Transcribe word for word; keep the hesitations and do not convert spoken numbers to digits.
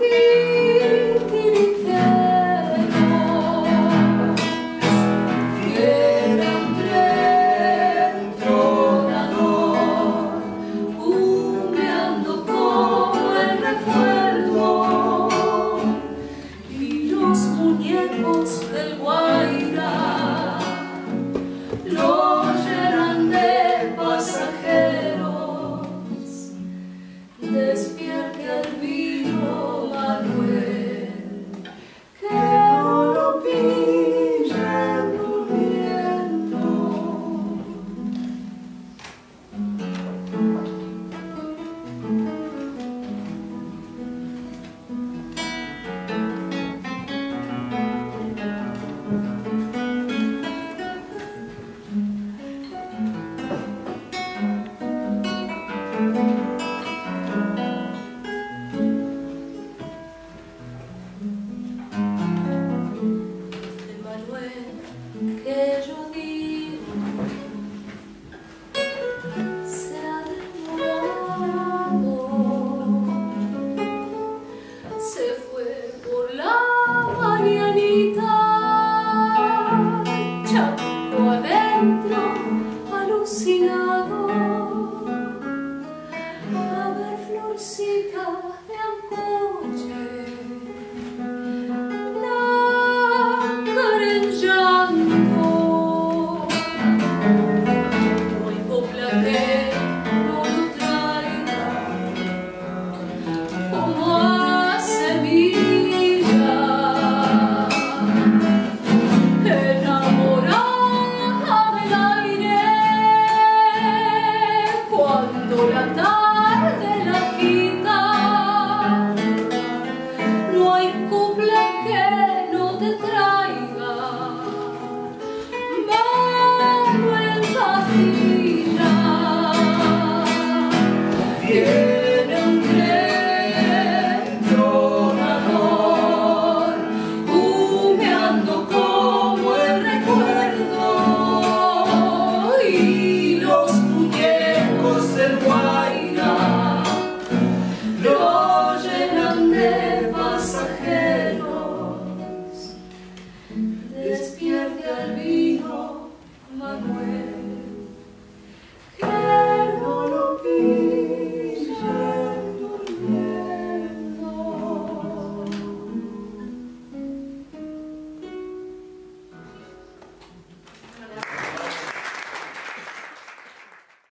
del Guaira lo llenan de pasajeros. Despierte al vino Manuel, que no lo pillen durmiendo. Que yo digo se ha demorado, se fue por la mañanita, chaco adentro, alucinado, a ver florcita de ancoche. La tarde la quita, no hay copla que no te traiga Manuel Castilla. Viene un tren tronador, humeando como el recuerdo, y los muñecos del Guaira lo llenan de